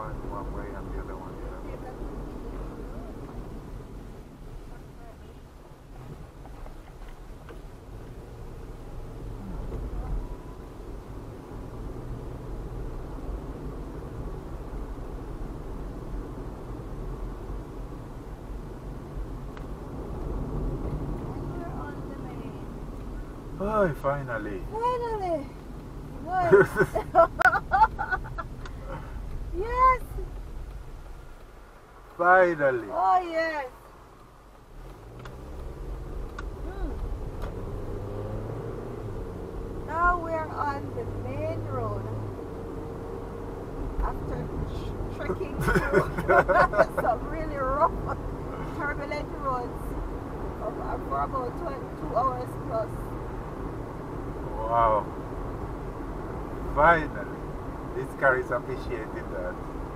one way and the other one the other way. Oh, finally! Finally! Nice! Yes! Finally! Oh, yes! Now we're on the main road. After trekking through some really rough, turbulent roads for about 2 hours plus. Wow! Finally! This car is appreciating that.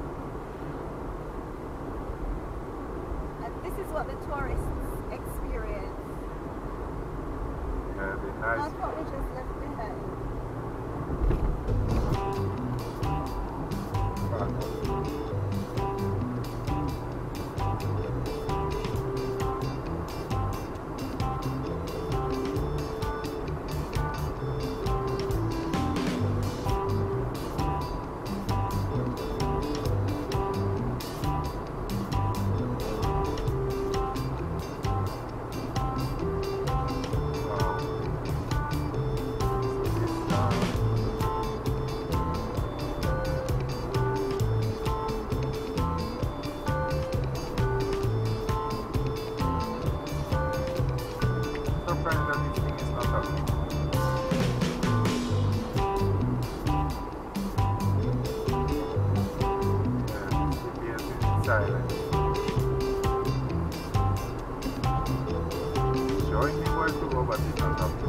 And this is what the tourists experience. Yeah, the nice. Not what we just left behind. Silent. Showing me where to go, but it's not happening.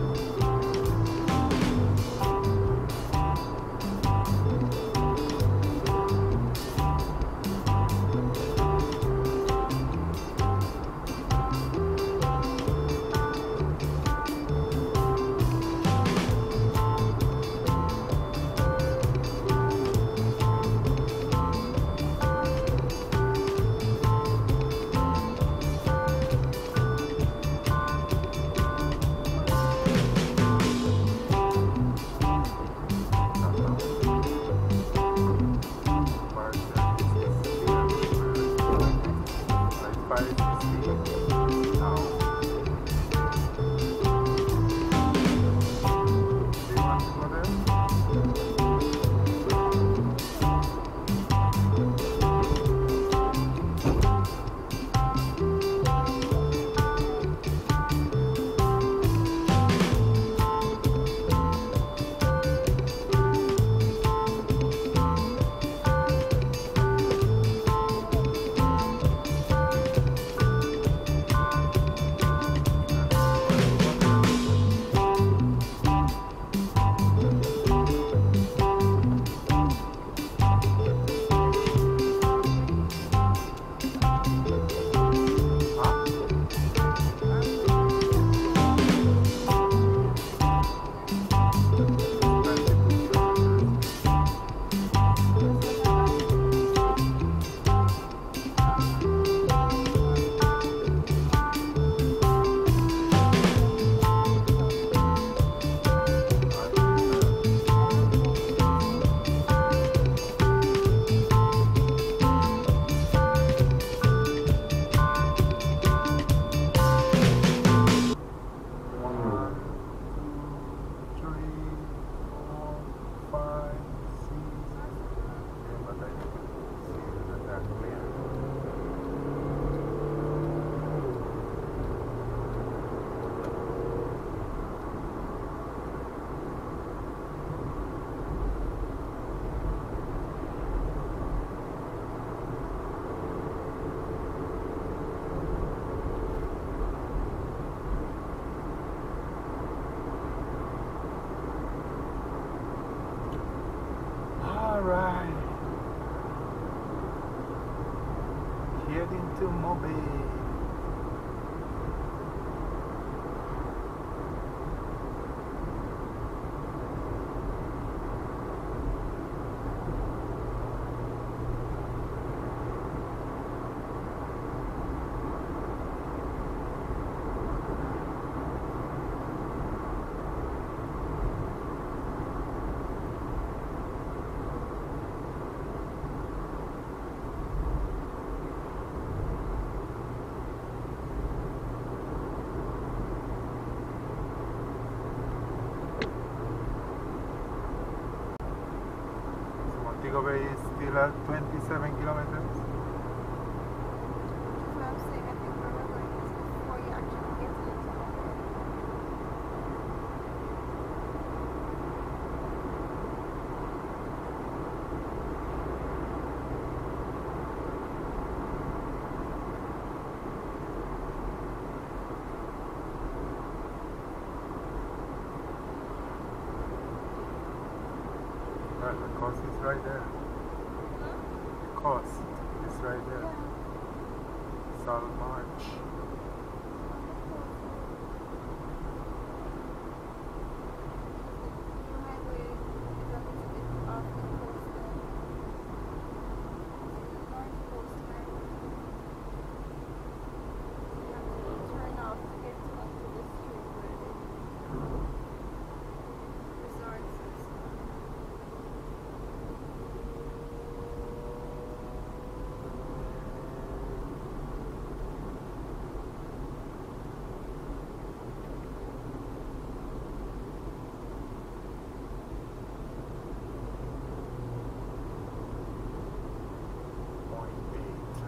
Heading to Montego Bay. Montego Bay is still at 27 kilometers. That's what I'm saying. I think where we're going is before you actually get to the top. Well, the coast is right there. The coast is right there. Yeah. Salt March. The highway is a little bit off the coast there. It's the North Coast Highway. So you have to turn off to get onto the street where the resorts and stuff. Point 8.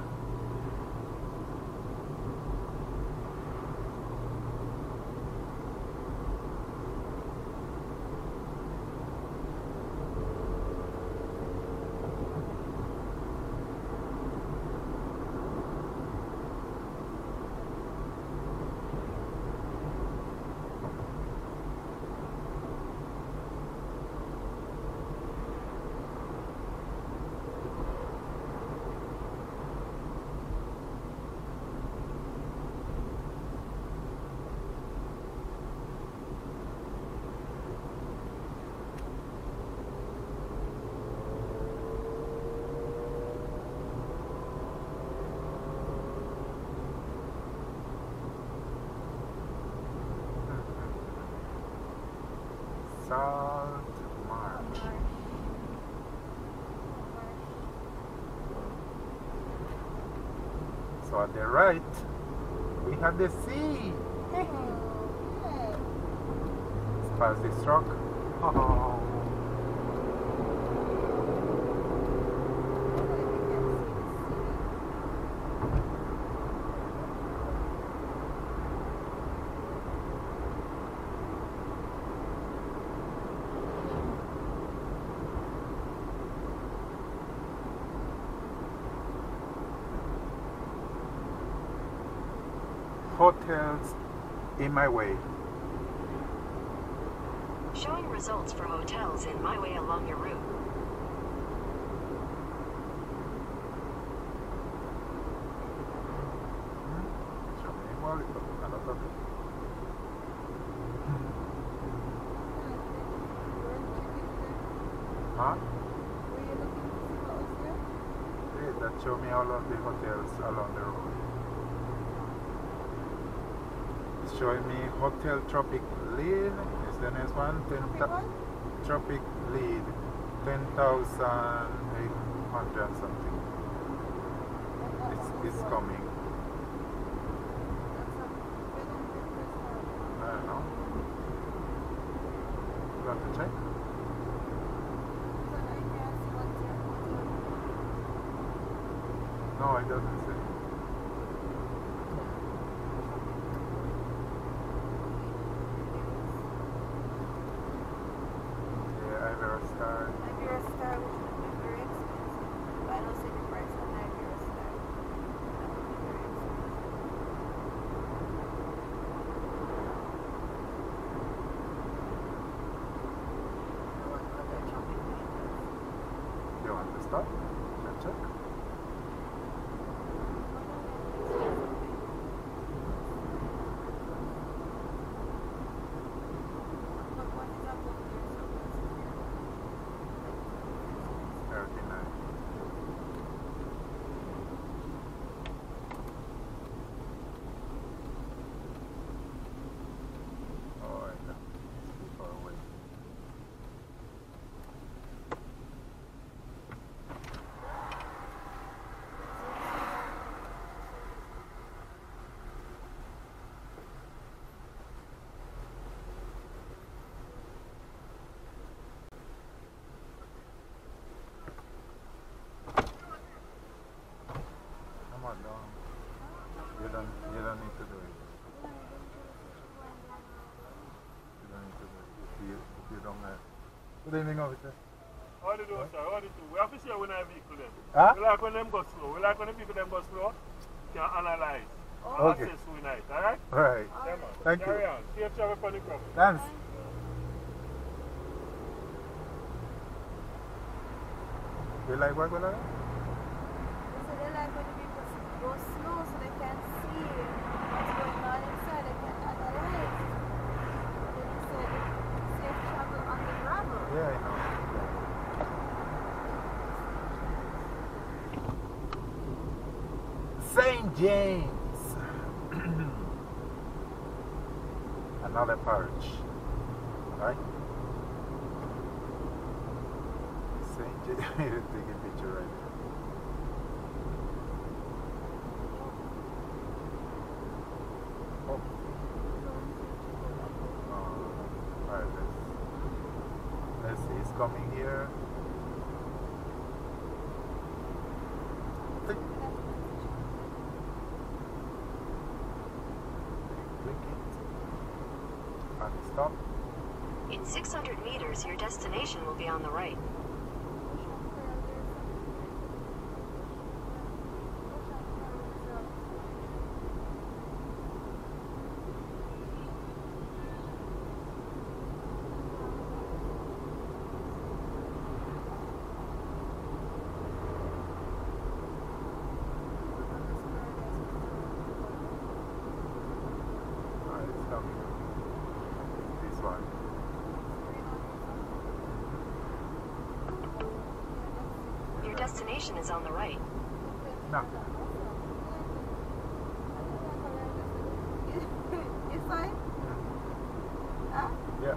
Salt March. So at the right, we have the sea. It's past this truck. Oh. Hotels in my way. Showing results for hotels in my way along your route. Show me Walinton, a lot of it. Huh? Were you looking to see what was there? Yeah, that show me all of the hotels along the road. It's showing me Hotel Tropic Lead. Is the next one? Tropic Lead. 10,800 something. It's coming. I don't know. You want to check? No, it doesn't say. Yeah, Iberostar. Iberostar, which would be very expensive. But I don't see the price on Iberostar. That would be very expensive. I want other shopping places. You want to stop? Check. But what is up over there? So what's here? 39. Oh, I know. It's too far away. Good evening, officer. How do you do, sir? How do you do? We have to share with our vehicle then. Huh? We like when them go slow. We like when the people them go slow. Can analyze. Okay. Assess we night, alright? Right. Yeah, man. Thank Carry you. on. Safe travel for the problem. Thanks. You like what, Gwendolyn? So they like when the people go slow so they can see what's going on inside, they can analyze. Then you said safe travel on the gravel. Yeah, I know. St. James. Another parish. Right? St. James. Take a picture right there. Oh. Alright, let's see. It's coming here. Click. Click it. And stop. In 600 meters, your destination will be on the right. Alright, it's coming. This one. Your destination is on the right. No. You fine? Huh? Yeah.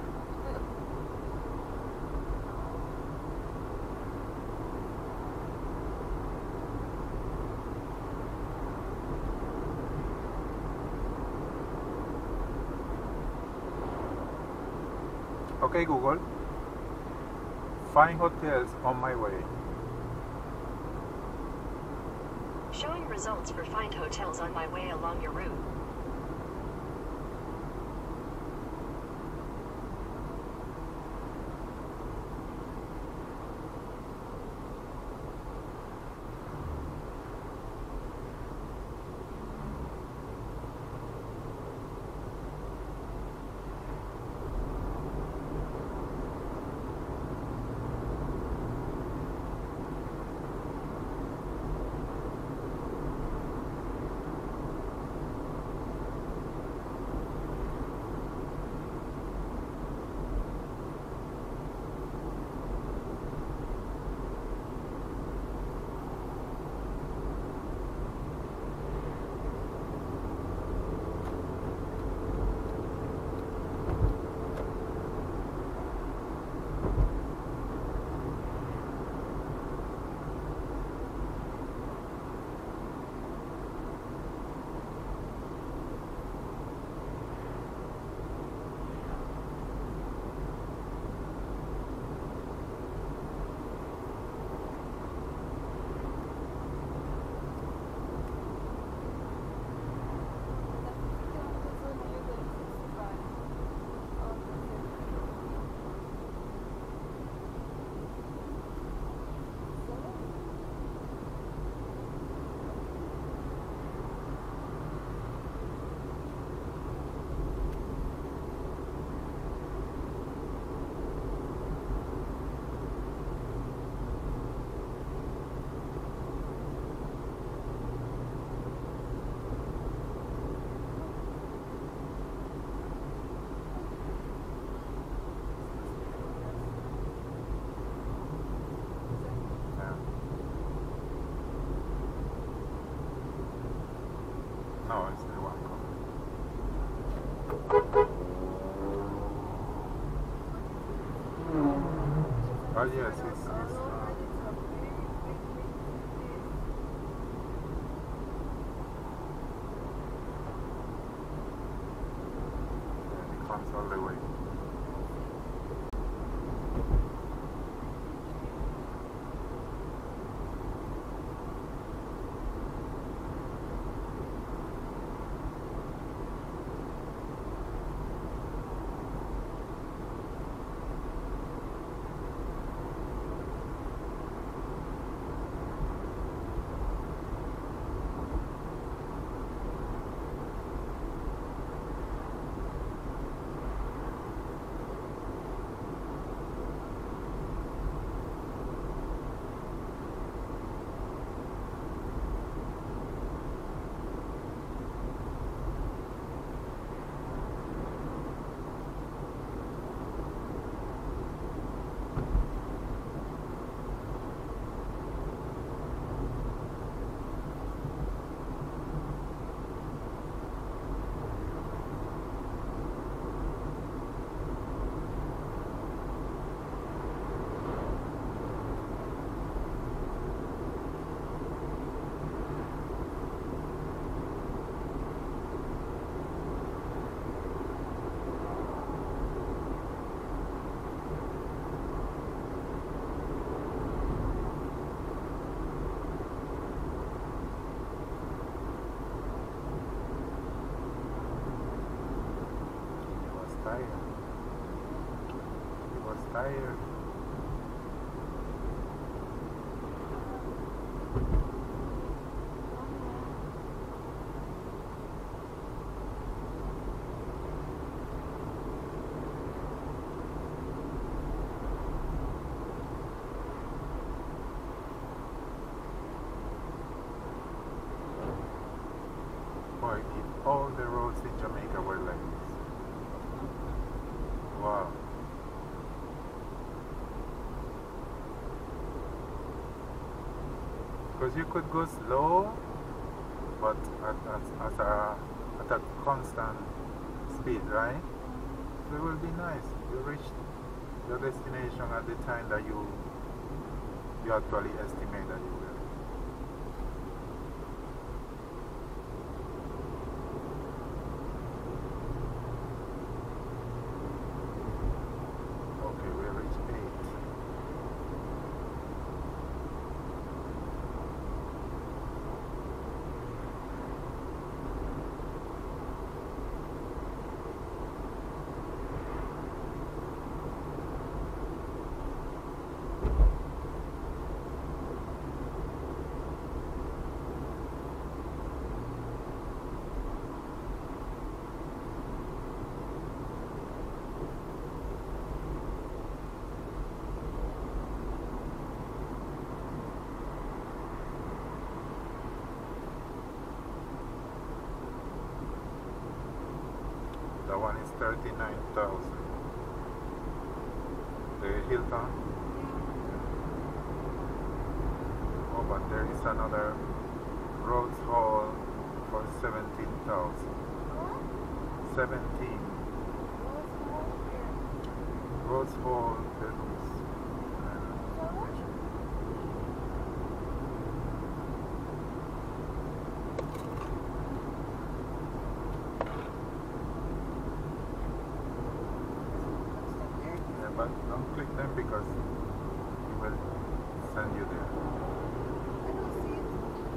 Okay, Google. Find hotels on my way. Showing results for find hotels on my way along your route. No, it's the one coming. Oh, yes, it's and it comes all the way. Fire. Boy, if all the roads in Jamaica were like this. Wow. Because you could go slow, but at a constant speed, right? So it will be nice. You reach your destination at the time that you actually estimate that you will. Okay, we reached 8. That one is 39,000. The Hilton. Oh, but there is another Rhodes Hall for 17,000. 17. Rhodes Hall bedrooms. But don't click them because it will send you there. I don't see it.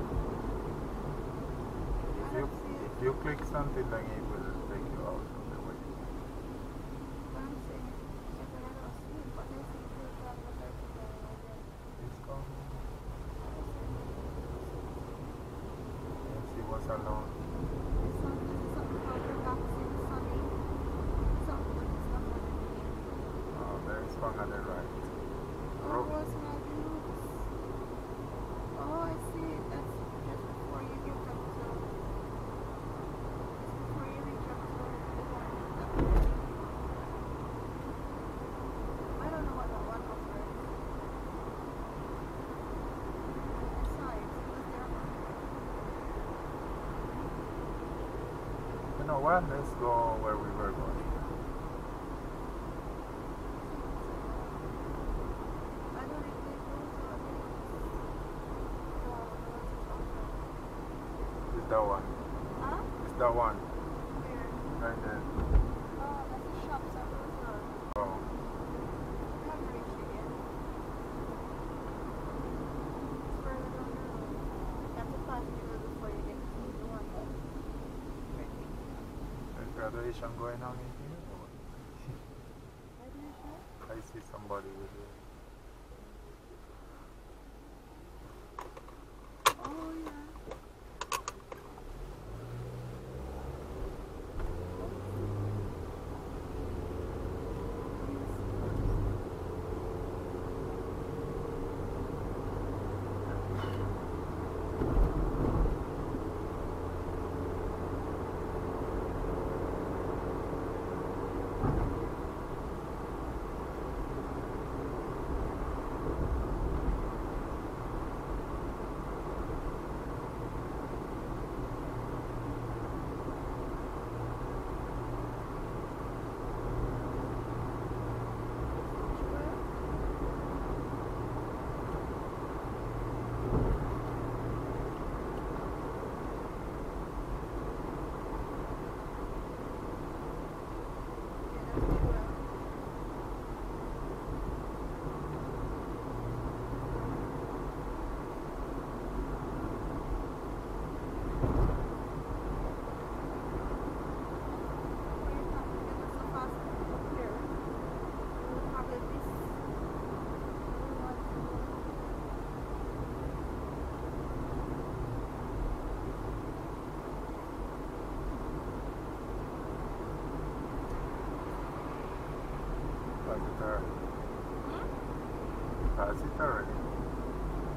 If you click something, then it will take you out of the way. But I'm saying, I don't see it, but I see it is on the 39 again. It's coming. Let's see what's alone. This one is something called relaxing, sunny. Something that is not on the name. Oh, there is one on the right. Oh, what's my views? Oh, I see it. That's just before you get up to. It's before you reach up to the one. I don't know what that one offers. I saw it. It was there. You know what? Let's go where we were going. I don't think they go to a bit. No, It's that one. huh? It's that one. Where? Right there. Oh, that's the shops at Rose Road. Oh. We haven't reached it yet. It's further down the road. You have to pass the road before you get to the one that. There's graduation going on in here. Or Graduation? I see somebody with it. Oh, yeah.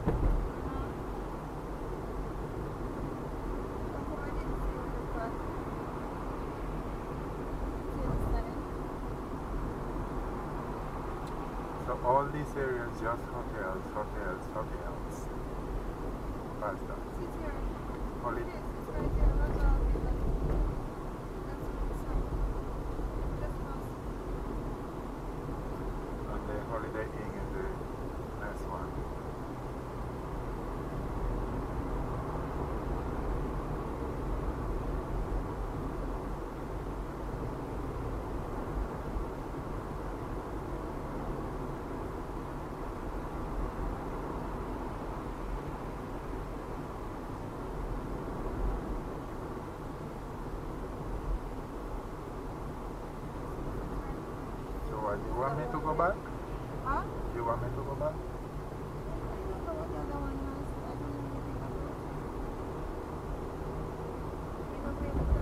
So all these areas just hotels, hotels, hotels. Past that. It's here. Only It is. It's right there. That's all. That's inside. Just past. and the Holiday Inn is the next one. So what, you want me to go back? Huh? You want me to go back? I don't know what the other one was. I don't know anything about it. We don't really know.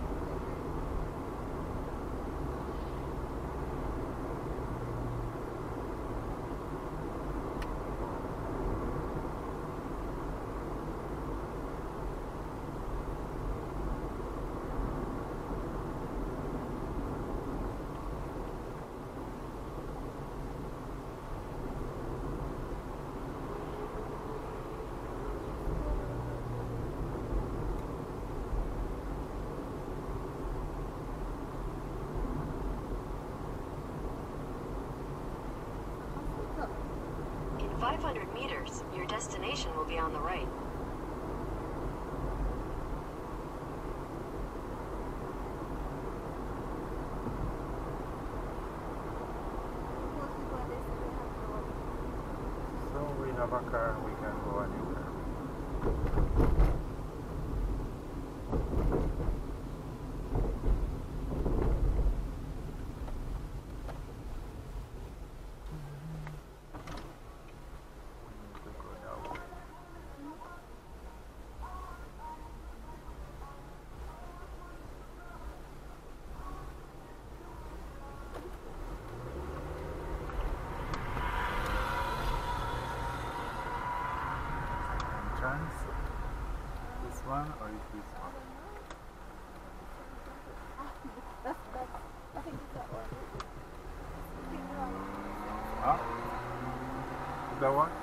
In 500 meters, your destination will be on the right. So we have a car, we can go anywhere. We need to go that way. Entrance. This one or is this one? I think it's that one. Huh? Is that one?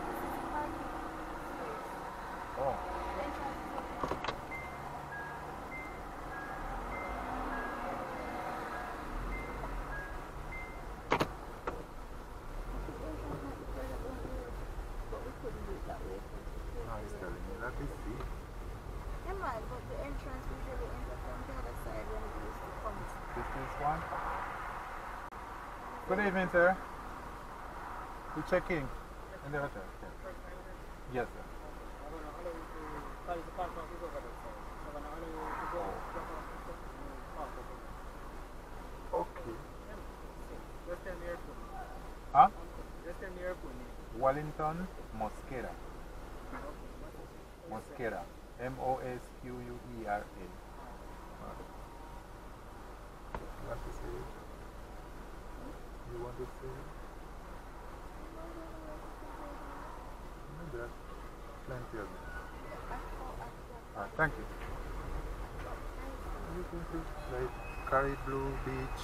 Oh. But we couldn't do it that way. No, he's telling me that is C. Yeah, man, but the entrance usually ends up on the other side when it used to come. This is one. Good evening, sir. You check in the hotel? Yes, sir. Okay. Huh? Walinton Mosquera. Mosquera. Mosquera. You want to say it? You want to say it? No, there's plenty of them. Thank you. You can see like Curry Blue Beach.